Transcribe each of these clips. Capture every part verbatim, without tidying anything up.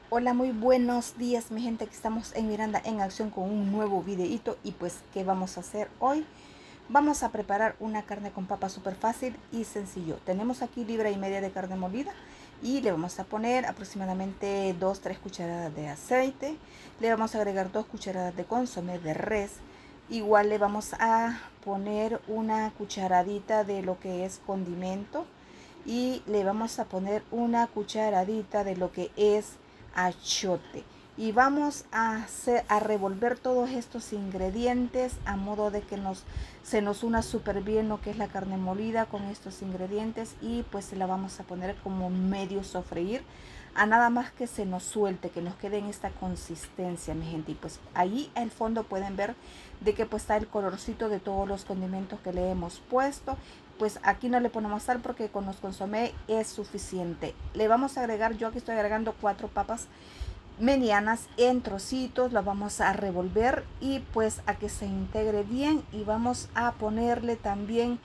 Hola, muy buenos días mi gente, que estamos en Miranda en acción con un nuevo videito. Y pues, ¿qué vamos a hacer hoy? Vamos a preparar una carne con papa súper fácil y sencillo. Tenemos aquí libra y media de carne molida y le vamos a poner aproximadamente dos tres cucharadas de aceite. Le vamos a agregar dos cucharadas de consomé de res. Igual le vamos a poner una cucharadita de lo que es condimento y le vamos a poner una cucharadita de lo que es achiote. Y vamos a hacer a revolver todos estos ingredientes a modo de que nos se nos una súper bien lo que es la carne molida con estos ingredientes. Y pues se la vamos a poner como medio sofreír a nada más que se nos suelte, que nos quede en esta consistencia, mi gente. Y pues ahí al fondo pueden ver de que pues está el colorcito de todos los condimentos que le hemos puesto. Pues aquí no le ponemos sal porque con los consomé es suficiente. Le vamos a agregar, yo aquí estoy agregando cuatro papas medianas en trocitos. Las vamos a revolver y pues a que se integre bien. Y vamos a ponerle también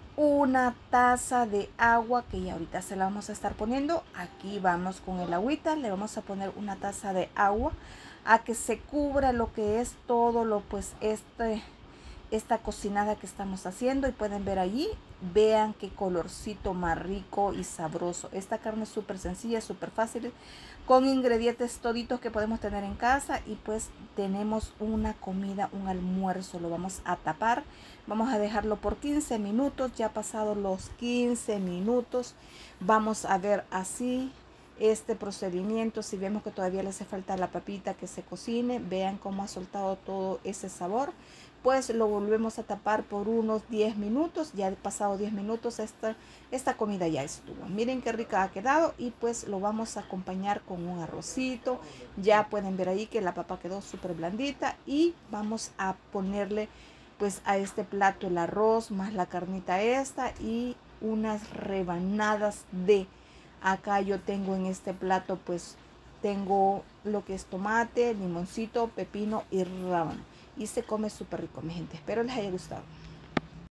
una taza de agua, que ya ahorita se la vamos a estar poniendo. Aquí vamos con el agüita, le vamos a poner una taza de agua a que se cubra lo que es todo lo pues este esta cocinada que estamos haciendo. Y pueden ver allí, vean qué colorcito más rico y sabroso. Esta carne es súper sencilla, súper fácil, con ingredientes toditos que podemos tener en casa. Y pues tenemos una comida, un almuerzo. Lo vamos a tapar, vamos a dejarlo por quince minutos. Ya pasados los quince minutos vamos a ver así este procedimiento. Si vemos que todavía le hace falta la papita que se cocine, vean cómo ha soltado todo ese sabor, pues lo volvemos a tapar por unos diez minutos. Ya pasado diez minutos esta, esta comida ya estuvo. Miren qué rica ha quedado. Y pues lo vamos a acompañar con un arrocito. Ya pueden ver ahí que la papa quedó súper blandita. Y vamos a ponerle pues a este plato el arroz más la carnita esta y unas rebanadas de, acá yo tengo en este plato pues tengo lo que es tomate, limoncito, pepino y rábano. Y se come súper rico, mi gente. Espero les haya gustado.